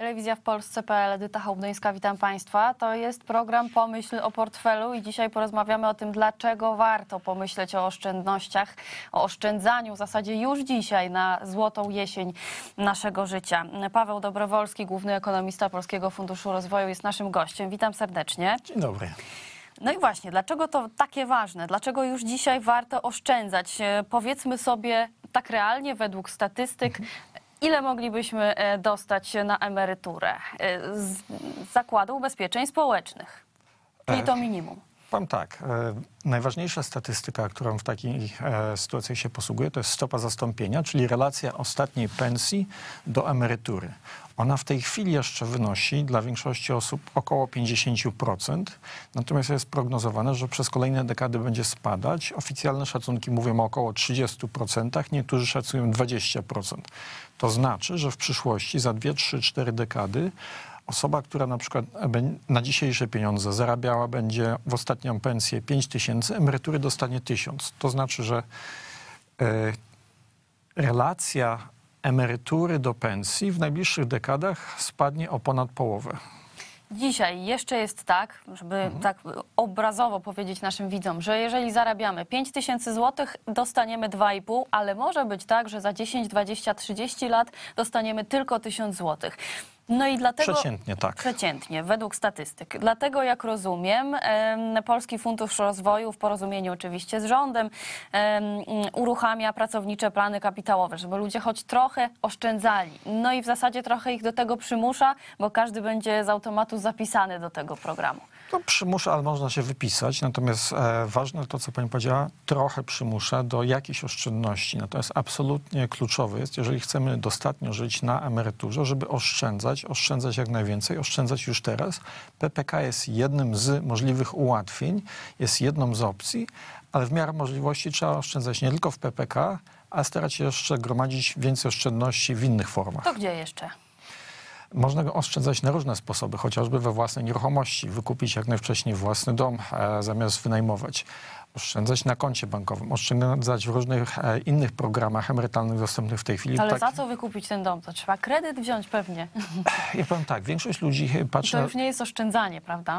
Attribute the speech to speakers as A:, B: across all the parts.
A: Telewizja w Polsce.pl, Edyta Hołbdyńska, witam Państwa. To jest program Pomyśl o portfelu i dzisiaj porozmawiamy o tym, dlaczego warto pomyśleć o oszczędnościach, o oszczędzaniu w zasadzie już dzisiaj na złotą jesień naszego życia. Paweł Dobrowolski, główny ekonomista Polskiego Funduszu Rozwoju, jest naszym gościem. Witam serdecznie.
B: Dzień dobry.
A: No i właśnie, dlaczego to takie ważne? Dlaczego już dzisiaj warto oszczędzać? Powiedzmy sobie tak realnie, według statystyk, ile moglibyśmy dostać na emeryturę z Zakładu Ubezpieczeń Społecznych? Czyli to minimum.
B: Powiem tak, najważniejsza statystyka, którą w takiej sytuacji się posługuje, to jest stopa zastąpienia, czyli relacja ostatniej pensji do emerytury. Ona w tej chwili jeszcze wynosi dla większości osób około 50%, natomiast jest prognozowane, że przez kolejne dekady będzie spadać. Oficjalne szacunki mówią o około 30%, niektórzy szacują 20%. To znaczy, że w przyszłości za 2, 3, 4 dekady osoba, która na przykład na dzisiejsze pieniądze zarabiała będzie w ostatnią pensję 5 000, emerytury dostanie 1000. To znaczy, że relacja emerytury do pensji w najbliższych dekadach spadnie o ponad połowę.
A: Dzisiaj jeszcze jest tak, żeby tak obrazowo powiedzieć naszym widzom, że jeżeli zarabiamy 5 000 złotych, dostaniemy 2,5, ale może być tak, że za 10, 20, 30 lat dostaniemy tylko 1000 złotych. No i dlatego...
B: Przeciętnie, tak.
A: Przeciętnie, według statystyk. Dlatego, jak rozumiem, Polski Fundusz Rozwoju w porozumieniu oczywiście z rządem uruchamia pracownicze plany kapitałowe, żeby ludzie choć trochę oszczędzali. No i w zasadzie trochę ich do tego przymusza, bo każdy będzie z automatu zapisany do tego programu.
B: To przymusza, ale można się wypisać. Natomiast ważne to, co pani powiedziała, trochę przymusza do jakiejś oszczędności. Natomiast absolutnie kluczowe jest, jeżeli chcemy dostatnio żyć na emeryturze, żeby oszczędzać jak najwięcej, oszczędzać już teraz. PPK jest jednym z możliwych ułatwień, jest jedną z opcji, ale w miarę możliwości trzeba oszczędzać nie tylko w PPK, a starać się jeszcze gromadzić więcej oszczędności w innych formach.
A: To gdzie jeszcze?
B: Można go oszczędzać na różne sposoby, chociażby we własnej nieruchomości, wykupić jak najwcześniej własny dom, zamiast wynajmować, oszczędzać na koncie bankowym, oszczędzać w różnych innych programach emerytalnych dostępnych w tej chwili.
A: Ale za co wykupić ten dom? To trzeba kredyt wziąć pewnie.
B: Ja powiem tak, większość ludzi patrzy
A: to już nie jest oszczędzanie, prawda?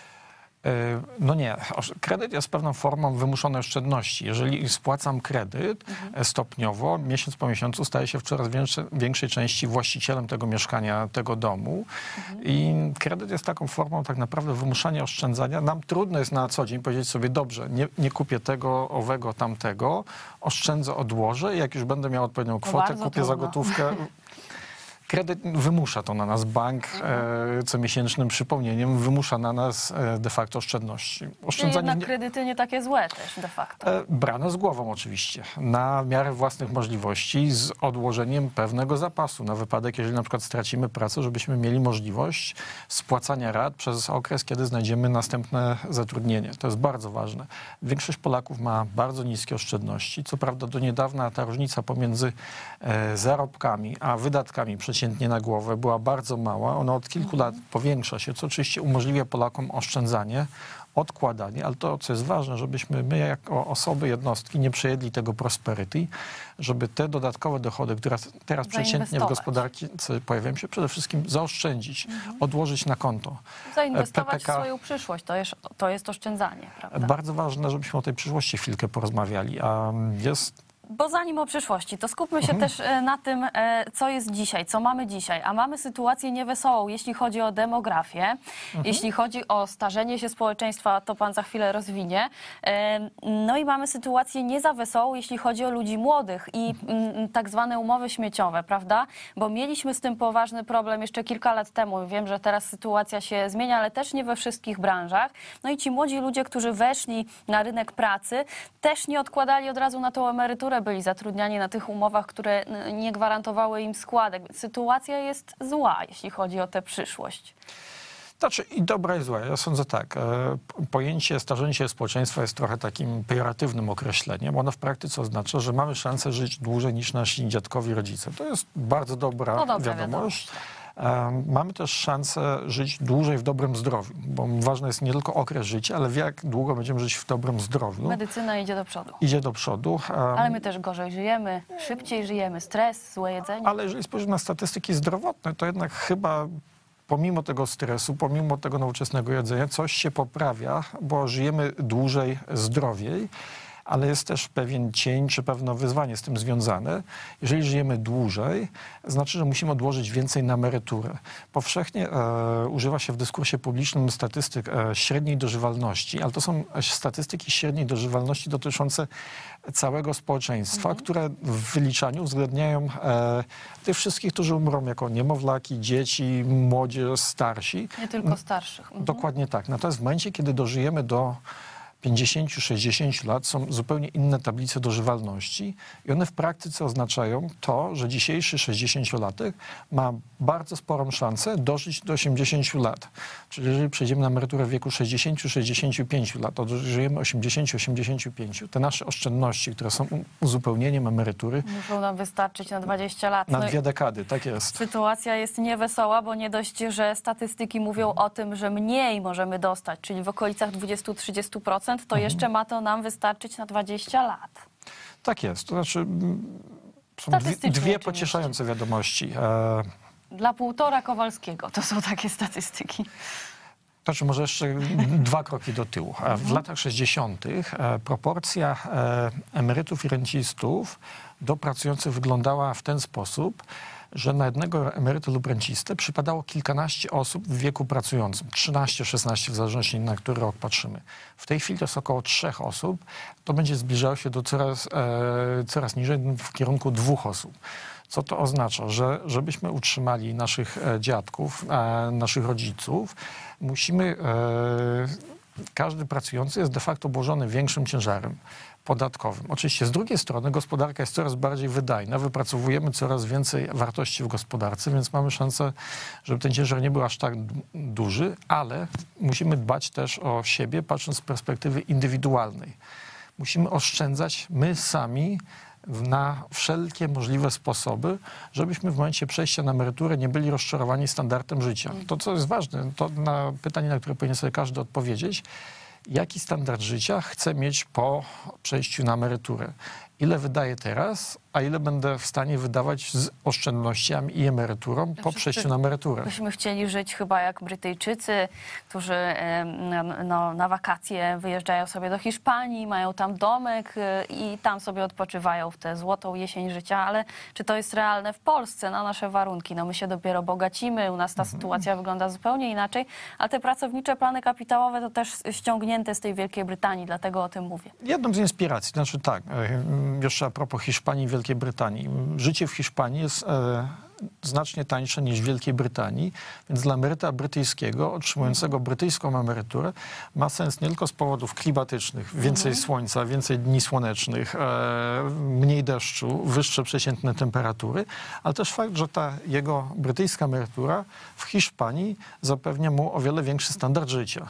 B: No nie, kredyt jest pewną formą wymuszonej oszczędności. Jeżeli spłacam kredyt stopniowo, miesiąc po miesiącu staję się w coraz większej części właścicielem tego mieszkania, tego domu i kredyt jest taką formą tak naprawdę wymuszania oszczędzania. Nam trudno jest na co dzień powiedzieć sobie, dobrze, nie kupię tego, owego, tamtego, oszczędzę, odłożę i jak już będę miał odpowiednią kwotę, kupię za gotówkę. Kredyt wymusza to na nas, bank comiesięcznym przypomnieniem wymusza na nas de facto oszczędności.
A: Oszczędzanie jednak kredyty nie takie złe też de facto.
B: Brane z głową oczywiście, na miarę własnych możliwości, z odłożeniem pewnego zapasu na wypadek, jeżeli na przykład stracimy pracę, żebyśmy mieli możliwość spłacania rat przez okres, kiedy znajdziemy następne zatrudnienie. To jest bardzo ważne. Większość Polaków ma bardzo niskie oszczędności. Co prawda do niedawna ta różnica pomiędzy zarobkami a wydatkami przeciętnie na głowę była bardzo mała. Ona od kilku lat powiększa się, co oczywiście umożliwia Polakom oszczędzanie, odkładanie, ale to, co jest ważne, żebyśmy my jako osoby, jednostki nie przejedli tego prosperity, żeby te dodatkowe dochody, które teraz przeciętnie w gospodarce pojawiają się, przede wszystkim zaoszczędzić, odłożyć na konto.
A: Zainwestować w swoją przyszłość, to jest oszczędzanie, prawda?
B: Bardzo ważne, żebyśmy o tej przyszłości chwilkę porozmawiali, a jest...
A: Bo zanim o przyszłości, to skupmy się też na tym, co jest dzisiaj, co mamy dzisiaj. A mamy sytuację niewesołą, jeśli chodzi o demografię, jeśli chodzi o starzenie się społeczeństwa, to pan za chwilę rozwinie. No i mamy sytuację nie za wesołą, jeśli chodzi o ludzi młodych i tak zwane umowy śmieciowe, prawda? Bo mieliśmy z tym poważny problem jeszcze kilka lat temu. Wiem, że teraz sytuacja się zmienia, ale też nie we wszystkich branżach. No i ci młodzi ludzie, którzy weszli na rynek pracy, też nie odkładali od razu na tą emeryturę, byli zatrudniani na tych umowach, które nie gwarantowały im składek. Sytuacja jest zła, jeśli chodzi o tę przyszłość.
B: Znaczy i dobra i zła. Ja sądzę tak, pojęcie starzenia się społeczeństwa jest trochę takim pejoratywnym określeniem. Ono w praktyce oznacza, że mamy szansę żyć dłużej niż nasi dziadkowie i rodzice. To jest bardzo dobra wiadomość. Mamy też szansę żyć dłużej w dobrym zdrowiu, bo ważny jest nie tylko okres życia, ale jak długo będziemy żyć w dobrym zdrowiu.
A: Medycyna idzie do przodu.
B: Idzie do przodu.
A: Ale my też gorzej żyjemy, szybciej żyjemy, stres, złe jedzenie.
B: Ale jeżeli spojrzymy na statystyki zdrowotne, to jednak chyba pomimo tego stresu, pomimo tego nowoczesnego jedzenia, coś się poprawia, bo żyjemy dłużej, zdrowiej, ale jest też pewien cień czy pewne wyzwanie z tym związane. Jeżeli żyjemy dłużej, znaczy, że musimy odłożyć więcej na emeryturę. Powszechnie używa się w dyskursie publicznym statystyk średniej dożywalności, ale to są statystyki średniej dożywalności dotyczące całego społeczeństwa, które w wyliczaniu uwzględniają tych wszystkich, którzy umrą jako niemowlaki, dzieci, młodzież, starsi.
A: Nie tylko starszych.
B: Dokładnie tak. Natomiast w momencie, kiedy dożyjemy do 50-60 lat, są zupełnie inne tablice dożywalności i one w praktyce oznaczają to, że dzisiejszy 60-latek ma bardzo sporą szansę dożyć do 80 lat. Czyli jeżeli przejdziemy na emeryturę w wieku 60-65 lat, to dożyjemy 80-85. Te nasze oszczędności, które są uzupełnieniem emerytury,
A: muszą nam wystarczyć na 20 lat.
B: na 2 dekady, tak jest.
A: Sytuacja jest niewesoła, bo nie dość, że statystyki mówią o tym, że mniej możemy dostać, czyli w okolicach 20-30%, to jeszcze ma to nam wystarczyć na 20 lat.
B: Tak jest. To znaczy są
A: Statystycznie
B: dwie
A: oczywiście.
B: pocieszające wiadomości.
A: Dla półtora Kowalskiego to są takie statystyki.
B: To znaczy może jeszcze 2 kroki do tyłu. W latach 60. Proporcja emerytów i rencistów do pracujących wyglądała w ten sposób, że na jednego emeryta lub rencistę przypadało kilkanaście osób w wieku pracującym. 13-16, w zależności na który rok patrzymy. W tej chwili to jest około 3 osób. To będzie zbliżało się do coraz niżej w kierunku 2 osób. Co to oznacza? Że żebyśmy utrzymali naszych dziadków, naszych rodziców, musimy... Każdy pracujący jest de facto obłożony większym ciężarem podatkowym. Oczywiście z drugiej strony gospodarka jest coraz bardziej wydajna, wypracowujemy coraz więcej wartości w gospodarce, więc mamy szansę, żeby ten ciężar nie był aż tak duży, ale musimy dbać też o siebie, patrząc z perspektywy indywidualnej. Musimy oszczędzać my sami na wszelkie możliwe sposoby, żebyśmy w momencie przejścia na emeryturę nie byli rozczarowani standardem życia. To, co jest ważne, to na pytanie, na które powinien sobie każdy odpowiedzieć, jaki standard życia chcę mieć po przejściu na emeryturę. Ile wydaję teraz, a ile będę w stanie wydawać z oszczędnościami i emeryturą po przejściu na emeryturę.
A: Byśmy chcieli żyć chyba jak Brytyjczycy, którzy na wakacje wyjeżdżają sobie do Hiszpanii, mają tam domek i tam sobie odpoczywają w tę złotą jesień życia, ale czy to jest realne w Polsce na nasze warunki? No my się dopiero bogacimy, u nas ta sytuacja wygląda zupełnie inaczej, a te pracownicze plany kapitałowe to też ściągnięte z tej Wielkiej Brytanii, dlatego o tym mówię.
B: Jedną z inspiracji, znaczy tak, jeszcze a propos Hiszpanii i Wielkiej Brytanii. Życie w Hiszpanii jest znacznie tańsze niż w Wielkiej Brytanii, więc dla emeryta brytyjskiego, otrzymującego brytyjską emeryturę, ma sens nie tylko z powodów klimatycznych, więcej słońca, więcej dni słonecznych, mniej deszczu, wyższe przeciętne temperatury, ale też fakt, że ta jego brytyjska emerytura w Hiszpanii zapewnia mu o wiele większy standard życia.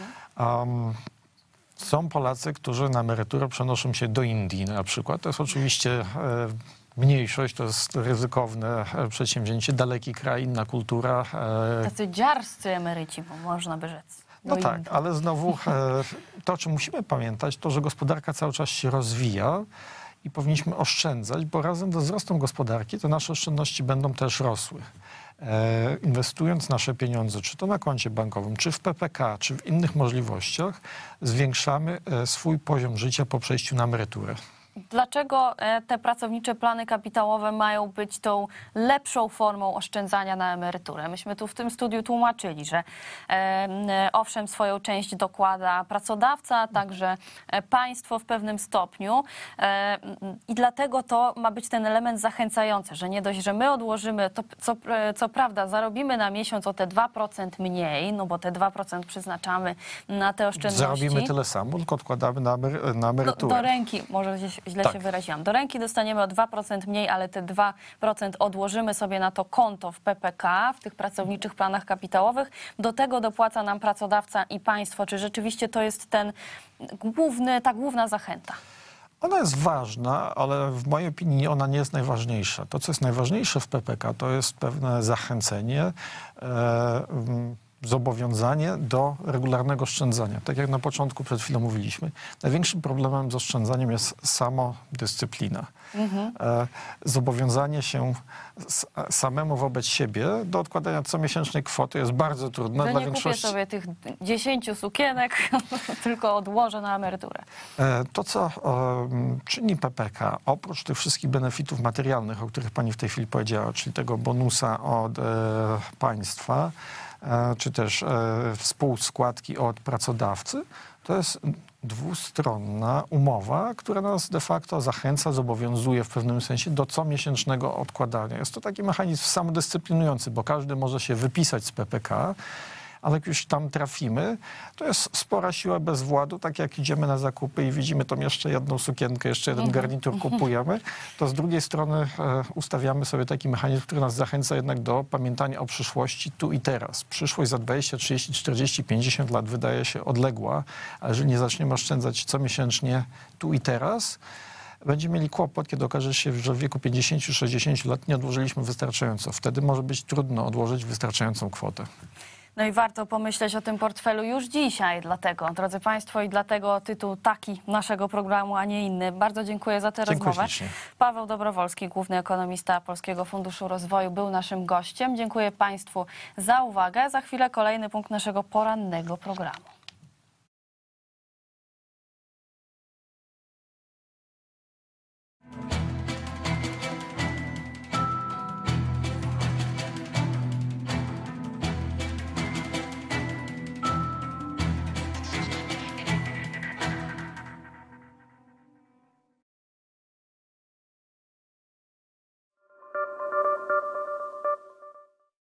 B: Są Polacy, którzy na emeryturę przenoszą się do Indii na przykład. To jest oczywiście mniejszość, to jest ryzykowne przedsięwzięcie, daleki kraj, inna kultura.
A: Tacy dziarscy emeryci, bo można by rzec.
B: No tak, ale znowu to, o czym musimy pamiętać, to, że gospodarka cały czas się rozwija i powinniśmy oszczędzać, bo razem ze wzrostem gospodarki to nasze oszczędności będą też rosły. Inwestując nasze pieniądze, czy to na koncie bankowym, czy w PPK, czy w innych możliwościach, zwiększamy swój poziom życia po przejściu na emeryturę.
A: Dlaczego te pracownicze plany kapitałowe mają być tą lepszą formą oszczędzania na emeryturę? Myśmy tu w tym studiu tłumaczyli, że owszem, swoją część dokłada pracodawca, a także państwo w pewnym stopniu i dlatego to ma być ten element zachęcający, że nie dość, że my odłożymy, to co prawda zarobimy na miesiąc o te 2% mniej, no bo te 2% przeznaczamy na te oszczędności.
B: Zarobimy tyle samo, tylko odkładamy na emeryturę.
A: Do ręki, może źle się wyraziłam. Do ręki dostaniemy o 2% mniej, ale te 2% odłożymy sobie na to konto w PPK, w tych pracowniczych planach kapitałowych. Do tego dopłaca nam pracodawca i państwo. Czy rzeczywiście to jest ta główna zachęta?
B: Ona jest ważna, ale w mojej opinii ona nie jest najważniejsza. To, co jest najważniejsze w PPK, to jest pewne zachęcenie, zobowiązanie do regularnego oszczędzania. Tak jak na początku przed chwilą mówiliśmy, największym problemem z oszczędzaniem jest samodyscyplina. Zobowiązanie się samemu wobec siebie do odkładania comiesięcznej kwoty jest bardzo trudne.
A: Że
B: dla
A: nie
B: większości...
A: kupię sobie tych 10 sukienek, tylko odłożę na emeryturę.
B: To, co czyni PPK, oprócz tych wszystkich benefitów materialnych, o których pani w tej chwili powiedziała, czyli tego bonusa od państwa, czy też współskładki od pracodawcy, to jest dwustronna umowa, która nas de facto zachęca, zobowiązuje w pewnym sensie do comiesięcznego odkładania. Jest to taki mechanizm samodyscyplinujący, bo każdy może się wypisać z PPK, ale jak już tam trafimy, to jest spora siła bezwładu, tak jak idziemy na zakupy i widzimy tą jeszcze jedną sukienkę, jeszcze jeden garnitur kupujemy, to z drugiej strony ustawiamy sobie taki mechanizm, który nas zachęca jednak do pamiętania o przyszłości tu i teraz. Przyszłość za 20, 30, 40, 50 lat wydaje się odległa, a jeżeli nie zaczniemy oszczędzać comiesięcznie tu i teraz, będziemy mieli kłopot, kiedy okaże się, że w wieku 50-60 lat nie odłożyliśmy wystarczająco. Wtedy może być trudno odłożyć wystarczającą kwotę.
A: No i warto pomyśleć o tym portfelu już dzisiaj. Dlatego, drodzy Państwo, i dlatego tytuł taki naszego programu, a nie inny. Bardzo dziękuję za tę rozmowę.
B: Ślicznie.
A: Paweł Dobrowolski, główny ekonomista Polskiego Funduszu Rozwoju, był naszym gościem. Dziękuję Państwu za uwagę. Za chwilę kolejny punkt naszego porannego programu.